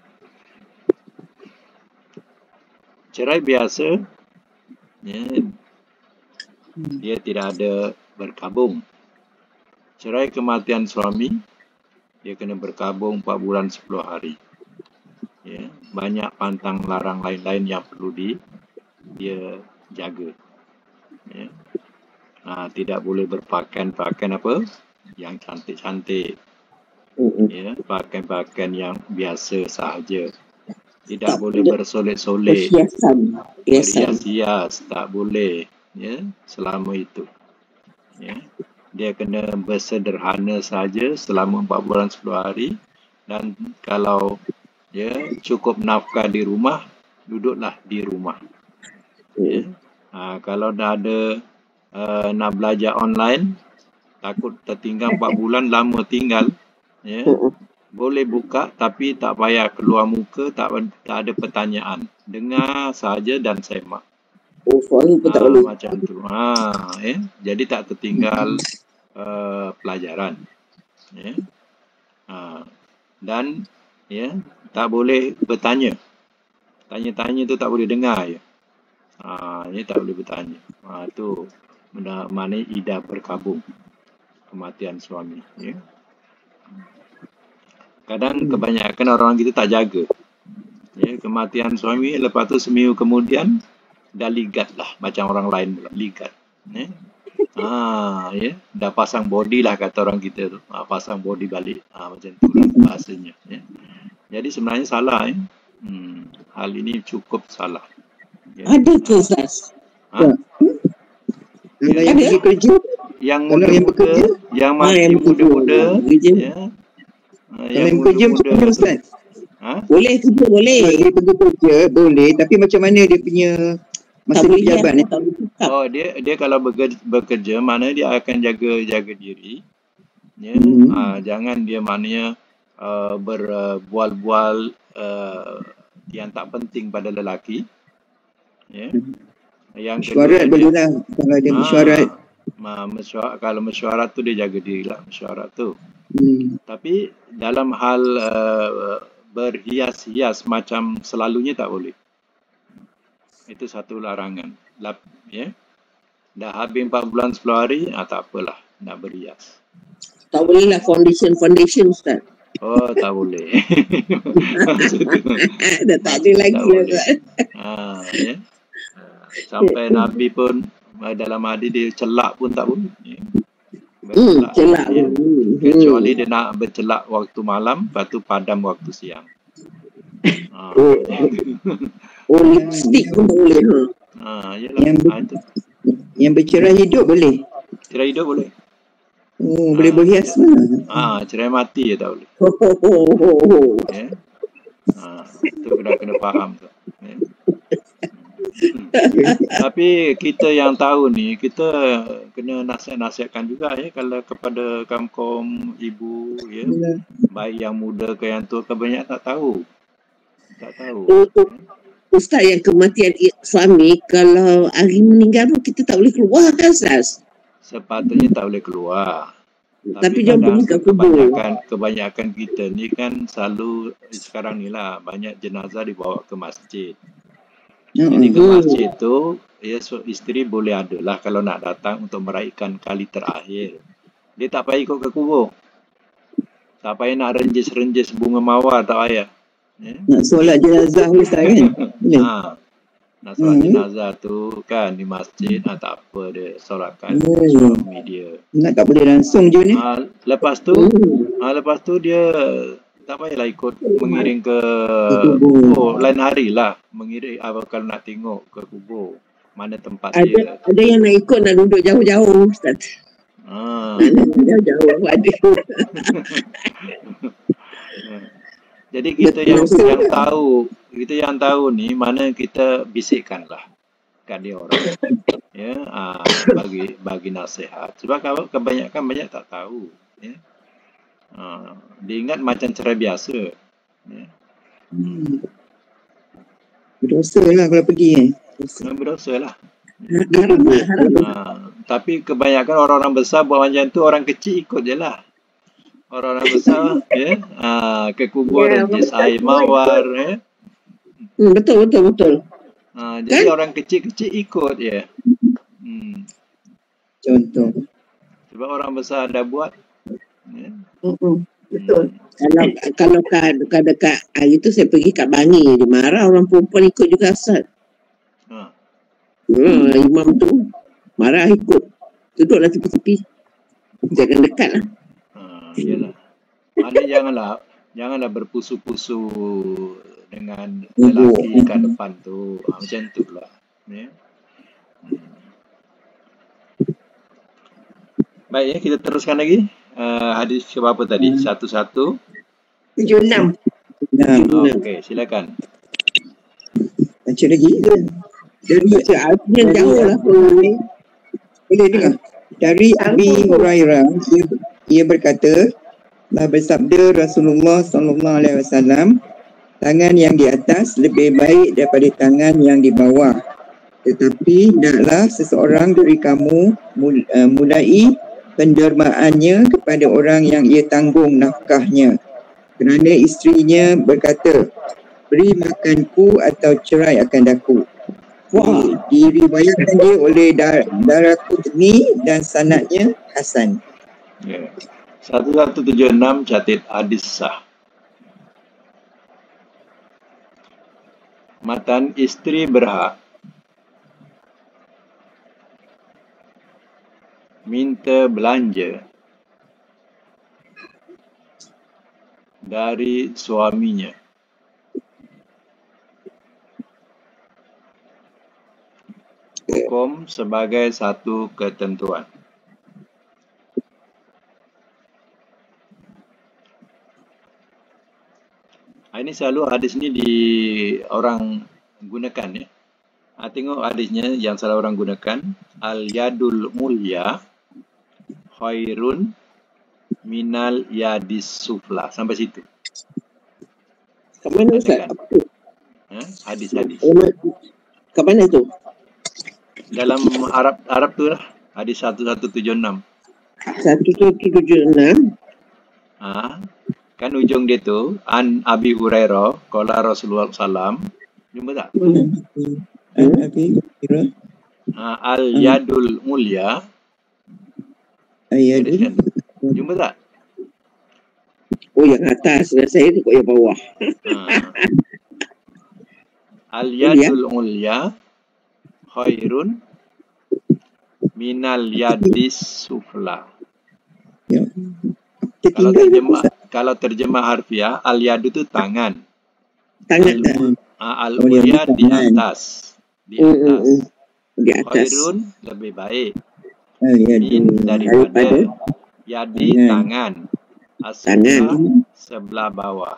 [SPEAKER 1] Cerai biasa, ya, dia tidak ada berkabung. Cerai kematian suami, dia kena berkabung empat bulan sepuluh hari. Ya, banyak pantang larang lain-lain yang perlu di dia jaga. Ya. Ha, tidak boleh berpakaian-pakaian apa yang cantik-cantik. Ya, pakaian-pakaian yang biasa sahaja. Tidak tak boleh bersolek-solek, berhias-hias, tak boleh. Ya, selama itu. Ya, dia kena bersederhana saja selama empat bulan sepuluh hari. Dan kalau ya cukup nafkah di rumah, duduklah di rumah. Ya. Ha, kalau dah ada uh, nak belajar online, takut tertinggal empat bulan, lama tinggal. Ya. Boleh buka tapi tak payah keluar muka, tak, tak ada pertanyaan. Dengar saja dan semak.
[SPEAKER 3] Oh, follow pun tak boleh.
[SPEAKER 1] Macam tu. Ha, eh? Jadi tak tertinggal uh, pelajaran. Ya. Ha. Dan ya, tak boleh bertanya. Tanya-tanya tu tak boleh dengar je. Ha, ini tak boleh bertanya. Ha, tu mana iddah berkabung kematian suami. Ya. Kadang kebanyakan orang kita tak jaga. Ya, kematian suami, lepas tu seminggu kemudian dah ligat lah macam orang lain pula, ligat. Ya. Ha, ya, dah pasang body lah kata orang kita tu. Ha, pasang body balik. Ha, macam tu lah bahasanya. Ya. Jadi sebenarnya salah. Ya. Hmm, hal ini cukup salah. Ya.
[SPEAKER 3] Ada ke Ustaz?
[SPEAKER 1] Ha?
[SPEAKER 5] Kalau yang pergi kerja,
[SPEAKER 1] yang
[SPEAKER 5] kalau yang
[SPEAKER 1] muda-muda,
[SPEAKER 5] bekerja,
[SPEAKER 1] yang
[SPEAKER 3] Ah,
[SPEAKER 1] masih
[SPEAKER 3] yang bekerja.
[SPEAKER 1] muda-muda,
[SPEAKER 3] Kerja.
[SPEAKER 1] ya. Ha,
[SPEAKER 5] kalau yang bekerja macam mana Ustaz?
[SPEAKER 1] Ha?
[SPEAKER 3] Boleh kerja, boleh.
[SPEAKER 5] Kalau dia pergi kerja, boleh. Tapi macam mana dia punya masa
[SPEAKER 3] Tak boleh
[SPEAKER 5] pejabat ni?
[SPEAKER 3] tak boleh cakap.
[SPEAKER 1] Oh, dia dia kalau bekerja, bekerja mana dia akan jaga jaga diri. Ya.
[SPEAKER 5] Hmm.
[SPEAKER 1] Ha, jangan dia maknanya uh, berbual-bual uh, yang tak penting pada lelaki. Ya. Yang
[SPEAKER 5] Mesyuarat boleh lah. Kalau dia mesyuarat.
[SPEAKER 1] Ma, mesyuarat, kalau mesyuarat tu dia jaga diri lah, mesyuarat tu.
[SPEAKER 5] Hmm.
[SPEAKER 1] Tapi dalam hal uh, berhias-hias macam selalunya tak boleh. Itu satu larangan. Lap, ya. Dah habis empat bulan sepuluh hari, ah, tak apalah nak berhias.
[SPEAKER 3] Tak boleh lah foundation, foundation Ustaz.
[SPEAKER 1] Oh, tak boleh.
[SPEAKER 3] Dah tak ada lagi
[SPEAKER 1] Tak
[SPEAKER 3] lah
[SPEAKER 1] boleh.
[SPEAKER 3] Ustaz.
[SPEAKER 1] Ha, ya. Sampai Nabi pun dalam hadis dia celak pun tak boleh. Ya.
[SPEAKER 3] Hmm, celak
[SPEAKER 1] ya.
[SPEAKER 3] pun.
[SPEAKER 1] Kecuali dia nak bercelak waktu malam, lepas tu padam waktu siang. Ha.
[SPEAKER 3] Oh, oh lipstick pun tak boleh. Ha.
[SPEAKER 1] Ha, yalah.
[SPEAKER 5] Yang,
[SPEAKER 1] Ha, itu.
[SPEAKER 5] yang bercerai hidup boleh?
[SPEAKER 1] Cerai hidup boleh.
[SPEAKER 5] Oh, boleh berhias lah.
[SPEAKER 1] Ha, cerai mati je tak boleh.
[SPEAKER 3] Oh, oh, oh, oh.
[SPEAKER 1] Ya. Ha, tu kena kena faham tu. Ya. Hmm. Tapi kita yang tahu ni, kita kena nasihat-nasihatkan juga ya kalau kepada kaum-kaum ibu ya,
[SPEAKER 3] Benar.
[SPEAKER 1] baik yang muda ke yang tua, kebanyakan tak tahu. Tak tahu.
[SPEAKER 2] Untuk
[SPEAKER 1] Ya.
[SPEAKER 2] Ustaz yang kematian i- suami, kalau hari meninggal pun kita tak boleh keluar kan Ustaz?
[SPEAKER 1] Sepatutnya tak boleh keluar.
[SPEAKER 2] Tapi
[SPEAKER 1] Tapi
[SPEAKER 2] jangan
[SPEAKER 1] kadang
[SPEAKER 2] pergi ke
[SPEAKER 1] ke-
[SPEAKER 2] kubur.
[SPEAKER 1] kebanyakan kebanyakan kita ni kan selalu sekarang ni lah banyak jenazah dibawa ke masjid. Jadi ke
[SPEAKER 3] Uh-uh.
[SPEAKER 2] Hmm.
[SPEAKER 1] masjid tu ya so, isteri boleh ada lah kalau nak datang untuk meraihkan kali terakhir. Dia tak payah ikut ke kubur. Tak payah nak renjis-renjis bunga mawar, tak payah. Ya?
[SPEAKER 3] Nak solat jenazah Ustaz kan? Boleh.
[SPEAKER 1] Ha, nak solat
[SPEAKER 3] Hmm.
[SPEAKER 1] jenazah tu kan di masjid, ha, tak apa dia solatkan
[SPEAKER 3] Oh.
[SPEAKER 1] suami dia.
[SPEAKER 3] Nak tak boleh langsung je ni.
[SPEAKER 1] Ha, lepas tu,
[SPEAKER 2] Hmm.
[SPEAKER 1] ha, lepas tu dia tak payahlah ikut mengiring ke
[SPEAKER 3] Ke kubur.
[SPEAKER 1] kubur. Lain hari lah mengiring apa kalau nak tengok ke kubur mana tempat
[SPEAKER 2] Ada
[SPEAKER 1] dia.
[SPEAKER 2] ada yang nak ikut nak duduk jauh-jauh Ustaz.
[SPEAKER 1] Ha.
[SPEAKER 2] Nak duduk jauh-jauh ada.
[SPEAKER 1] Jadi kita yang
[SPEAKER 2] Betul.
[SPEAKER 1] yang tahu, kita yang tahu ni mana kita bisikkanlah kat dia orang. Ya, ah, bagi bagi nasihat. Sebab kalau kebanyakan banyak tak tahu, ya. Ah, dia ingat macam cerai biasa. Ya.
[SPEAKER 3] Hmm. Berdosa lah kalau pergi eh.
[SPEAKER 1] Memang berdosa lah.
[SPEAKER 2] Haram lah, haram.
[SPEAKER 1] Ah, tapi kebanyakan orang-orang besar buat macam tu, orang kecil ikut je lah. Orang-orang besar ya, ah, ke kubur
[SPEAKER 2] Ya,
[SPEAKER 1] renjis
[SPEAKER 2] orang
[SPEAKER 1] air
[SPEAKER 2] tua
[SPEAKER 1] mawar ya.
[SPEAKER 2] Hmm, betul betul betul.
[SPEAKER 1] Ah, jadi
[SPEAKER 2] Kan?
[SPEAKER 1] orang kecil-kecil ikut je. Hmm.
[SPEAKER 3] Contoh.
[SPEAKER 1] Sebab orang besar dah buat. Ya.
[SPEAKER 2] Hmm, betul.
[SPEAKER 1] Hmm.
[SPEAKER 2] Kalau kalau kat kat dekat hari tu saya pergi kat Bangi, dia marah orang perempuan ikut juga Ustaz.
[SPEAKER 1] Ha.
[SPEAKER 2] Hmm, imam tu marah ikut. Duduklah tepi-tepi. Jangan dekat lah.
[SPEAKER 1] Ha, yalah. Maknanya janganlah janganlah berpusu-pusu dengan lelaki kat depan tu. Ha, macam tu lah. Ya. Hmm. Baik ya, kita teruskan lagi. Uh, hadis ke berapa tadi? Satu-satu.
[SPEAKER 4] tujuh enam.
[SPEAKER 3] Nah,
[SPEAKER 1] Okey, silakan.
[SPEAKER 3] baca lagi. Dari
[SPEAKER 2] Baca artinya jauh lah.
[SPEAKER 3] boleh dengar. Dari Abi Hurairah, ia, ia berkata, telah bersabda Rasulullah sallallahu alaihi wasallam, tangan yang di atas lebih baik daripada tangan yang di bawah. Tetapi hendaklah seseorang dari kamu mul, uh, mulai pendermaannya kepada orang yang ia tanggung nafkahnya. Kerana isterinya berkata, beri makanku atau cerai akan daku.
[SPEAKER 2] Wah.
[SPEAKER 3] Diriwayatkan dia oleh Dar- Daraqutni dan sanadnya Hasan.
[SPEAKER 1] Ya. Satu satu tujuh enam catat hadis sah. Matan isteri berhak minta belanja dari suaminya hukum sebagai satu ketentuan. Ini selalu hadis ni di orang gunakan ya. Ha, tengok hadisnya yang selalu orang gunakan, al yadul mulya khairun minal yadis sufla, sampai situ.
[SPEAKER 2] Kat mana Ustaz?
[SPEAKER 1] Katakan.
[SPEAKER 2] Apa tu?
[SPEAKER 1] Ha, hadis-hadis.
[SPEAKER 2] Kat mana tu?
[SPEAKER 1] Dalam Arab Arab tu lah, hadis satu satu tujuh enam.
[SPEAKER 2] Satu tujuh tujuh enam.
[SPEAKER 1] Ha, kan ujung dia tu an Abi Hurairah qala Rasulullah sallam. Jumpa tak?
[SPEAKER 3] Hmm. Abi Hurairah
[SPEAKER 1] Ha, al yadul mulya.
[SPEAKER 3] ayat
[SPEAKER 1] Kan? Jumpa tak?
[SPEAKER 2] Oh yang atas dan saya tengok yang bawah.
[SPEAKER 1] Ha. Al yadul mulya khairun minal yadis sufla.
[SPEAKER 3] Ya.
[SPEAKER 1] Kalau
[SPEAKER 3] Tertinggal
[SPEAKER 1] terjemah kalau terjemah harfiah, al yadu tu tangan.
[SPEAKER 2] Tangan
[SPEAKER 1] Al,
[SPEAKER 2] tak?
[SPEAKER 1] ah, al
[SPEAKER 3] Oh, yang
[SPEAKER 1] mulya di
[SPEAKER 3] tangan.
[SPEAKER 1] atas. Di
[SPEAKER 2] Hmm, hmm,
[SPEAKER 1] atas.
[SPEAKER 2] hmm. Di atas.
[SPEAKER 1] Khairun lebih baik.
[SPEAKER 3] ayat
[SPEAKER 1] Min daripada
[SPEAKER 2] Daripada
[SPEAKER 1] yadi
[SPEAKER 3] tangan.
[SPEAKER 1] tangan.
[SPEAKER 2] Tangan.
[SPEAKER 1] Asfala sebelah bawah.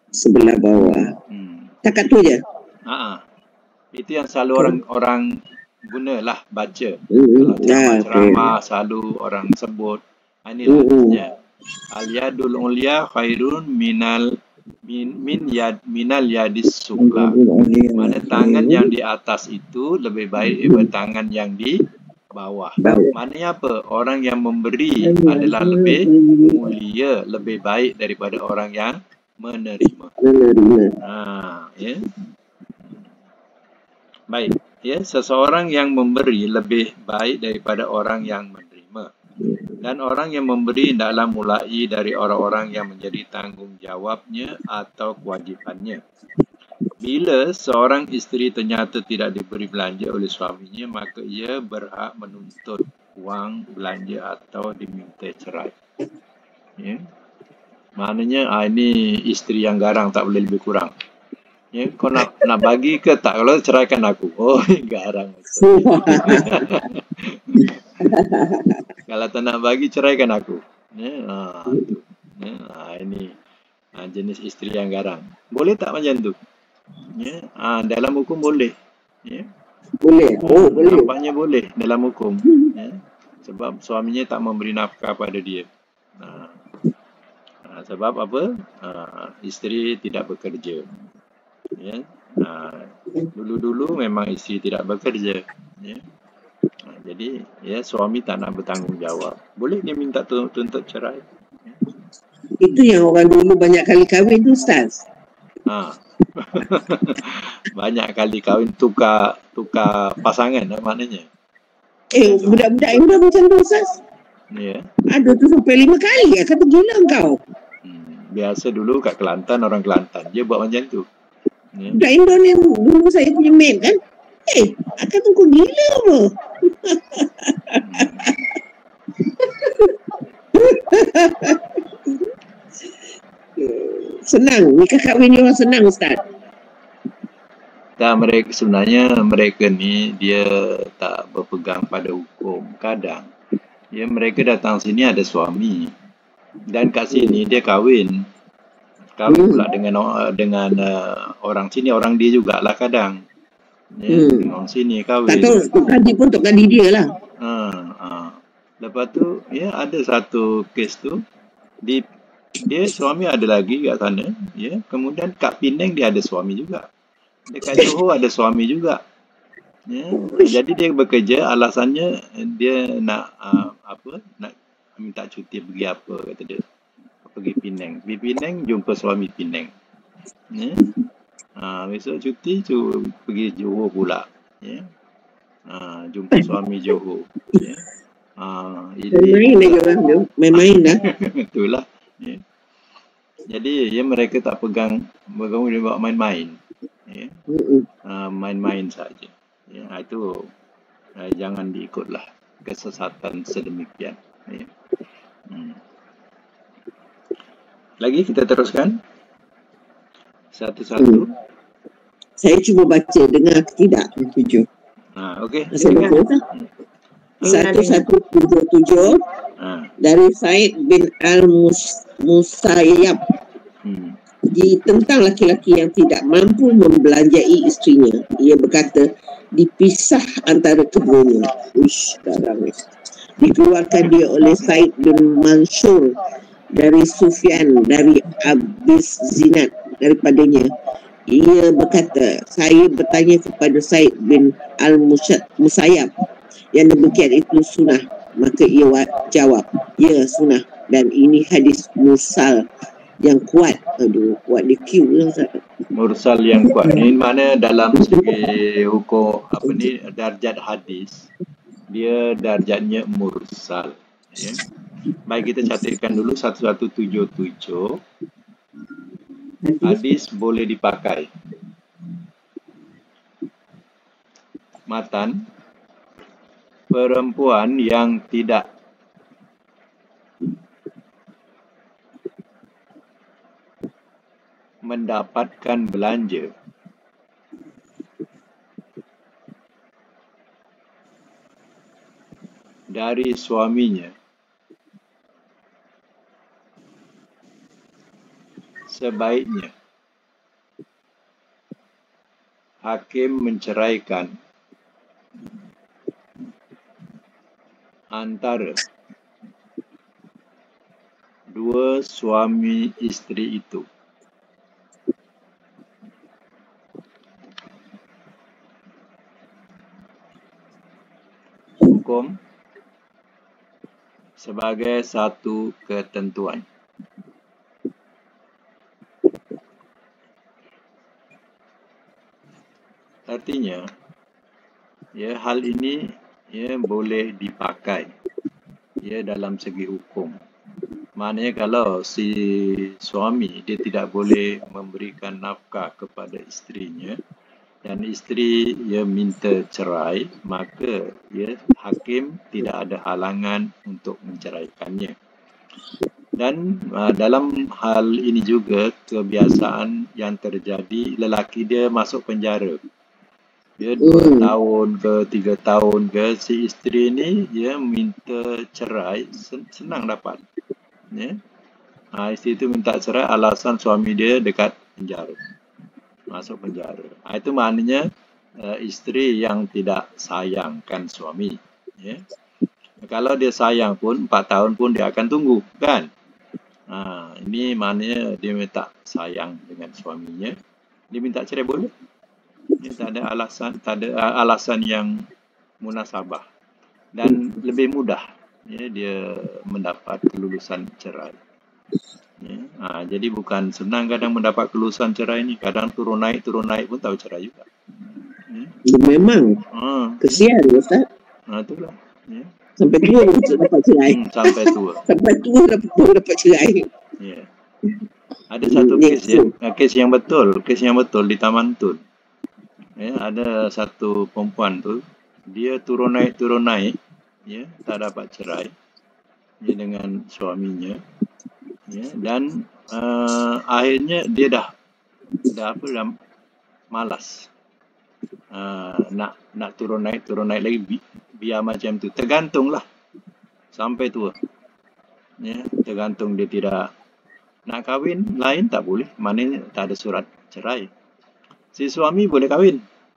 [SPEAKER 2] Sebelah bawah.
[SPEAKER 1] Hmm.
[SPEAKER 2] Takat tu je.
[SPEAKER 1] Ah, itu yang selalu orang orang gunalah baca.
[SPEAKER 4] Hmm.
[SPEAKER 1] Kalau
[SPEAKER 4] Ya, okey.
[SPEAKER 1] ceramah-ceramah selalu orang sebut. Ha, inilah
[SPEAKER 4] Hmm.
[SPEAKER 1] hadisnya. Al-yadul ulya khairun minal min, min yad minal yadis sufla. Mana tangan yang di atas itu lebih baik daripada tangan yang di bawah.
[SPEAKER 4] Bawah.
[SPEAKER 1] Maknanya apa? Orang yang memberi adalah lebih mulia, lebih baik daripada orang yang menerima.
[SPEAKER 4] Menerima.
[SPEAKER 1] Ha, ya. Baik, ya, seseorang yang memberi lebih baik daripada orang yang menerima. Dan orang yang memberi hendaklah mulai dari orang-orang yang menjadi tanggungjawabnya atau kewajipannya. Bila seorang isteri ternyata tidak diberi belanja oleh suaminya, maka ia berhak menuntut wang belanja atau diminta cerai. Ya. Maknanya ah, ini isteri yang garang, tak boleh lebih kurang. Ya, kau nak nak bagi ke tak? Kalau ceraikan aku. Oh, garang. Kalau tak nak bagi, ceraikan aku. Ya, ah, tu. Ya, ah, ini ah, jenis isteri yang garang. Boleh tak macam tu? Ya, ah, dalam hukum boleh. Ya.
[SPEAKER 4] Boleh. Oh, boleh.
[SPEAKER 1] Nampaknya boleh dalam hukum. Ya. Sebab suaminya tak memberi nafkah pada dia. Ah, ah, sebab apa? Ah, isteri tidak bekerja. Ya. Ah, dulu-dulu memang isteri tidak bekerja. Ya. Ah, jadi ya suami tak nak bertanggungjawab. Boleh dia minta tu- tuntut cerai. Ya.
[SPEAKER 4] Itu yang orang dulu banyak kali kahwin tu, Ustaz.
[SPEAKER 1] Ah. Banyak kali kahwin tukar tukar pasangan lah maknanya.
[SPEAKER 4] Eh, budak-budak India macam tu, Ustaz.
[SPEAKER 1] Ya.
[SPEAKER 4] Ada tu sampai lima kali. Kata gila kau.
[SPEAKER 1] Hmm. Biasa dulu kat Kelantan, orang Kelantan dia buat macam tu. Ya.
[SPEAKER 4] Budak Indo ni dulu saya punya maid kan. Eh, kata kau gila apa? Senang. Nikah kahwin ni orang senang, Ustaz.
[SPEAKER 1] Tak, mereka sebenarnya mereka ni dia tak berpegang pada hukum. Kadang ya mereka datang sini ada suami dan kat sini dia kahwin. Kahwin pula dengan dengan uh, orang sini, orang dia jugalah kadang. Ya,
[SPEAKER 4] Hmm.
[SPEAKER 1] dengan orang sini kahwin.
[SPEAKER 4] Tak tahu Tok Kadi pun Tok Kadi dia lah.
[SPEAKER 1] Ha, ha. Lepas tu ya ada satu kes tu di dia suami ada lagi kat sana, ya. Kemudian kat Penang dia ada suami juga. Dekat Johor ada suami juga. Ya. Jadi dia bekerja, alasannya dia nak uh, apa? Nak minta cuti pergi apa kata dia. Pergi Penang. Pergi Penang jumpa suami Penang. Ya. Ha, besok cuti cu, pergi Johor pula. Ya. Ha, jumpa suami Johor. Ya. Ha,
[SPEAKER 4] Main-main lagi orang tu. Main-main dah.
[SPEAKER 1] Itulah. Ya. Jadi ya mereka tak pegang, pegang dia buat main-main. Ya. Uh, main-main saja. Ya, itu uh, jangan diikutlah kesesatan sedemikian. Ya. Hmm. Lagi kita teruskan satu-satu.
[SPEAKER 4] Hmm. Saya cuba baca, dengar tidak?
[SPEAKER 3] Tujuh.
[SPEAKER 1] Ha, okey.
[SPEAKER 4] Saya baca tak? Satu satu tujuh tujuh
[SPEAKER 1] Ha.
[SPEAKER 4] dari Said bin Al-Musayyab.
[SPEAKER 1] Hmm.
[SPEAKER 4] Di tentang laki-laki yang tidak mampu membelanjai isterinya, ia berkata dipisah antara keduanya. Uish, garang. Dikeluarkan dia oleh Said bin Mansur dari Sufyan dari Abis Zinad daripadanya. Ia berkata, saya bertanya kepada Said bin Al-Musayyab yang demikian itu sunnah. Maka ia jawab, ya sunnah, dan ini hadis mursal yang kuat. Aduh, kuat di Q lah.
[SPEAKER 1] Mursal yang kuat ni mana dalam segi hukum apa ni darjat hadis dia darjatnya mursal. Ya. Baik, kita catatkan dulu satu satu tujuh tujuh. Hadis boleh dipakai. Matan, perempuan yang tidak mendapatkan belanja dari suaminya sebaiknya hakim menceraikan antara dua suami isteri itu. Hukum sebagai satu ketentuan. Artinya, ya, hal ini ya boleh dipakai ya dalam segi hukum. Maknanya kalau si suami dia tidak boleh memberikan nafkah kepada isterinya dan isteri ya minta cerai, maka ya hakim tidak ada halangan untuk menceraikannya. Dan uh, dalam hal ini juga kebiasaan yang terjadi, lelaki dia masuk penjara. Dia dua
[SPEAKER 2] Hmm.
[SPEAKER 1] tahun ke tiga tahun ke, si isteri ni dia minta cerai, sen- senang dapat. Ya. Ha, isteri itu minta cerai alasan suami dia dekat penjara, masuk penjara. Ha, itu maknanya uh, isteri yang tidak sayangkan suami. Ya. Kalau dia sayang pun, empat tahun pun dia akan tunggu, kan? Ha, ini maknanya dia minta sayang dengan suaminya. Dia minta cerai boleh. Dia tak ada alasan, tak ada uh, alasan yang munasabah. Dan lebih mudah ya, dia mendapat kelulusan cerai. Ya. Ha, jadi bukan senang kadang mendapat kelulusan cerai ni. Kadang turun naik, turun naik pun tahu cerai juga. Ya.
[SPEAKER 2] Memang
[SPEAKER 1] Ha,
[SPEAKER 2] kesian Ustaz.
[SPEAKER 1] ha, itulah. Ya.
[SPEAKER 2] Sampai tua untuk dapat cerai.
[SPEAKER 1] Hmm, sampai tua.
[SPEAKER 2] Sampai tua dapat, baru dapat cerai.
[SPEAKER 1] Ya. Ada satu
[SPEAKER 2] Hmm,
[SPEAKER 1] kes ya,
[SPEAKER 2] yes.
[SPEAKER 1] kes yang betul, kes yang betul di Taman Tun. Ya, ada satu perempuan tu, dia turun naik turun naik, ya, tak dapat cerai, ya, dengan suaminya, ya, dan uh, akhirnya dia dah, dah apa, dah malas, uh, nak nak turun naik turun naik lagi, bi, biar macam tu, tergantunglah sampai tua, ya, tergantung dia tidak nak kahwin lain tak boleh, maknanya tak ada surat cerai. Si suami boleh kahwin.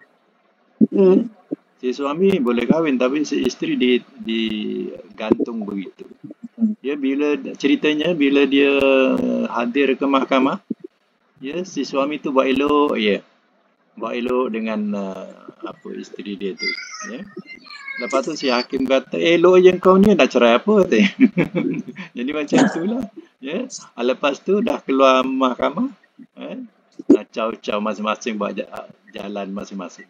[SPEAKER 2] Hmm.
[SPEAKER 1] Si suami boleh kahwin tapi si isteri di digantung begitu. Ya, bila ceritanya bila dia hadir ke mahkamah, ya, si suami tu buat elok, ya. Buat elok dengan uh, apa isteri dia tu, ya. Lepas tu si hakim kata, elok je kau ni nak cerai apa? Jadi macam itulah, ya. Lepas tu dah keluar mahkamah, eh, caw-caw masing-masing buat jalan masing-masing.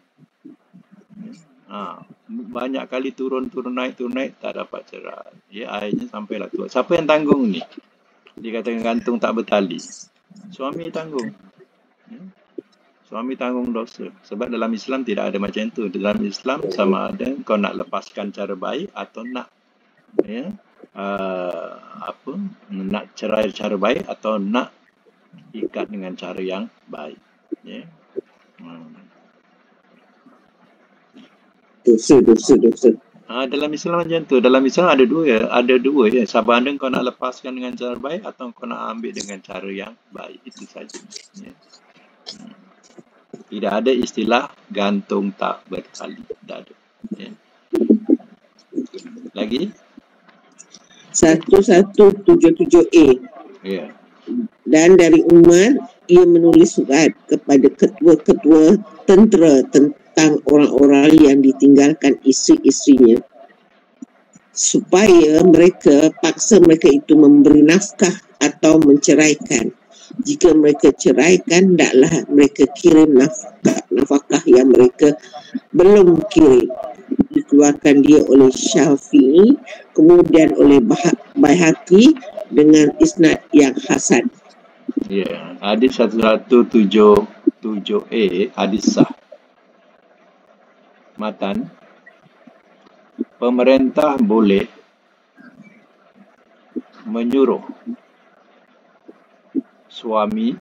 [SPEAKER 1] Ha, banyak kali turun turun naik turun naik tak dapat cerai. Ya, akhirnya sampailah tua. Siapa yang tanggung ni? Dikatakan gantung tak bertali. Suami tanggung. Ya. Suami tanggung dosa. Sebab dalam Islam tidak ada macam tu. Dalam Islam sama ada kau nak lepaskan cara baik atau nak, ya, uh, apa nak cerai cara baik atau nak ikat dengan cara yang baik. Ya. Hmm.
[SPEAKER 2] Dosa, dosa, dosa.
[SPEAKER 1] Ha, dalam Islam macam tu. Dalam Islam ada dua ya. Ada dua ya. Sama ada kau nak lepaskan dengan cara baik atau kau nak ambil dengan cara yang baik. Itu saja. Ya. Hmm. Tidak ada istilah gantung tak bertali. Tidak ada. Ya. Lagi?
[SPEAKER 2] satu satu tujuh tujuh A.
[SPEAKER 1] Ya.
[SPEAKER 2] Dan dari Umar, ia menulis surat kepada ketua-ketua tentera tentang orang-orang yang ditinggalkan isteri-isterinya supaya mereka paksa mereka itu memberi nafkah atau menceraikan. Jika mereka ceraikan, hendaklah mereka kirim nafkah, nafkah yang mereka belum kirim. Dikeluarkan dia oleh Syafi'i, kemudian oleh Baihaqi dengan isnad yang hasan.
[SPEAKER 1] Ya, hadis satu tujuh tujuh A, hadis sah. Matan, pemerintah boleh menyuruh suami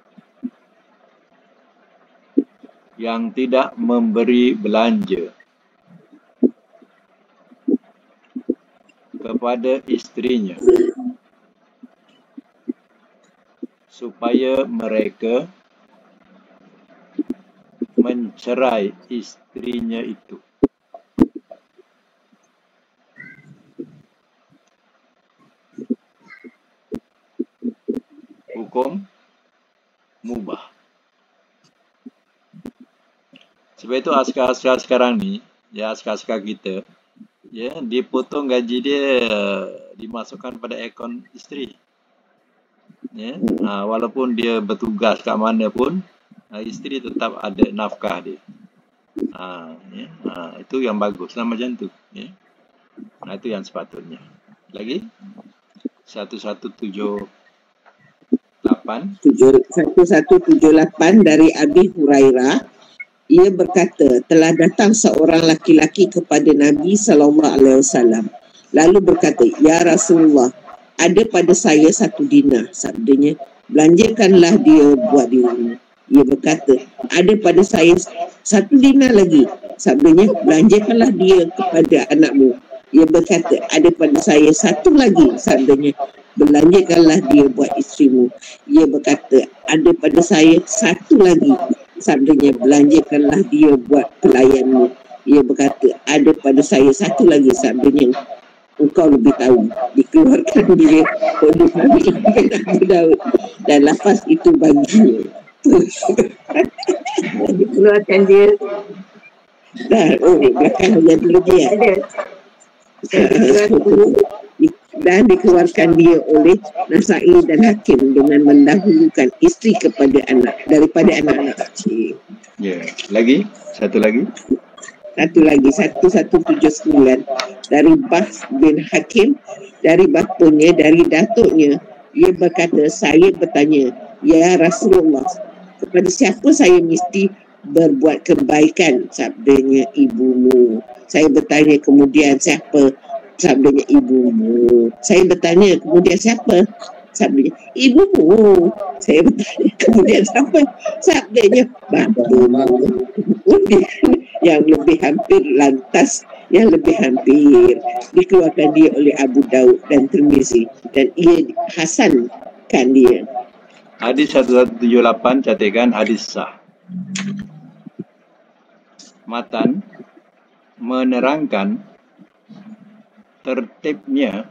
[SPEAKER 1] yang tidak memberi belanja kepada isterinya supaya mereka mencerai isterinya itu. Sebab itu askar-askar sekarang ni, ya askar-askar kita, ya dia potong gaji dia dimasukkan pada akaun isteri. Ya, ha, walaupun dia bertugas kat mana pun, ha, isteri tetap ada nafkah dia. Ha, ya, ha, itu yang bagus lah macam tu. Ya. Ha, itu yang sepatutnya. Lagi? satu satu tujuh lapan.
[SPEAKER 2] satu satu tujuh lapan dari Abi Hurairah. Ia berkata, telah datang seorang laki-laki kepada Nabi sallallahu alaihi wasallam. Lalu berkata, ya Rasulullah, ada pada saya satu dinar. Sabdanya, belanjakanlah dia buat dirimu. Ia berkata, ada pada saya satu dinar lagi. Sabdanya, belanjakanlah dia kepada anakmu. Ia berkata, ada pada saya satu lagi. Sabdanya, belanjakanlah dia buat isterimu. Ia berkata, ada pada saya satu lagi. Sabdanya, belanjakanlah dia buat pelayanmu. Ia berkata, ada pada saya satu lagi. Sabdanya, engkau lebih tahu. Dikeluarkan dia oleh Nabi Abu Daud. Dan lafaz itu baginya.
[SPEAKER 4] Dikeluarkan dia.
[SPEAKER 2] Dah, oh, belakang jadi lagi ya.
[SPEAKER 4] Ada.
[SPEAKER 2] Dan dikeluarkan dia oleh Nasai dan Hakim dengan mendahulukan isteri kepada anak daripada anak-anak kecil.
[SPEAKER 1] Ya, yeah. Lagi? Satu lagi?
[SPEAKER 2] Satu lagi, satu satu tujuh sembilan dari Bahs bin Hakim, dari bapanya, dari datuknya. Ia berkata, saya bertanya, ya Rasulullah, kepada siapa saya mesti berbuat kebaikan? Sabdanya, ibumu. Saya bertanya kemudian siapa? Sabdanya, ibumu. Saya bertanya kemudian siapa? Sabdanya, ibumu. Saya bertanya kemudian siapa? Sabdanya, bapamu. Yang lebih hampir lantas, yang lebih hampir dikeluarkan dia oleh Abu Daud dan Tirmizi, dan ia hasankan dia.
[SPEAKER 1] Hadis satu satu tujuh lapan catatkan hadis sah. Matan menerangkan tertibnya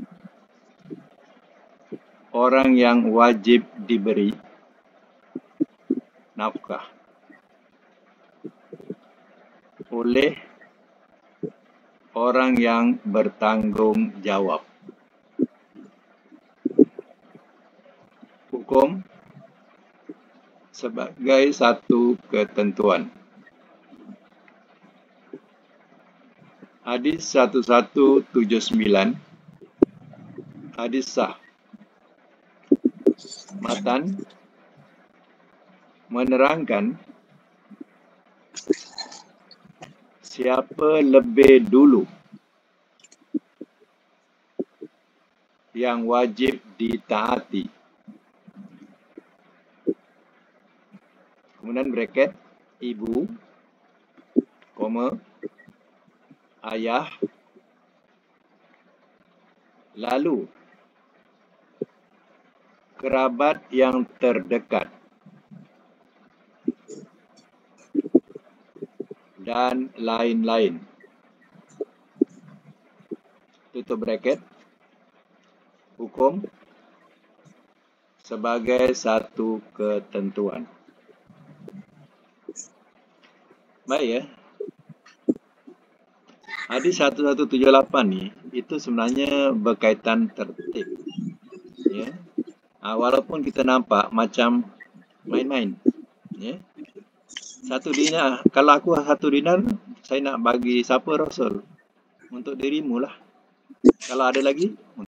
[SPEAKER 1] orang yang wajib diberi nafkah oleh orang yang bertanggung jawab. Hukum sebagai satu ketentuan. Hadis satu satu tujuh sembilan, hadis sah. Matan menerangkan siapa lebih dulu yang wajib ditaati. Kemudian bracket, ibu, koma, ayah, lalu kerabat yang terdekat, dan lain-lain. Tutup bracket. Hukum sebagai satu ketentuan. Baik ya. Hadis satu satu tujuh lapan ni itu sebenarnya berkaitan tertib. Ya. Ha, walaupun kita nampak macam main-main. Ya. Satu dinar, kalau aku satu dinar, saya nak bagi siapa Rasul? Untuk dirimu lah. Kalau ada lagi,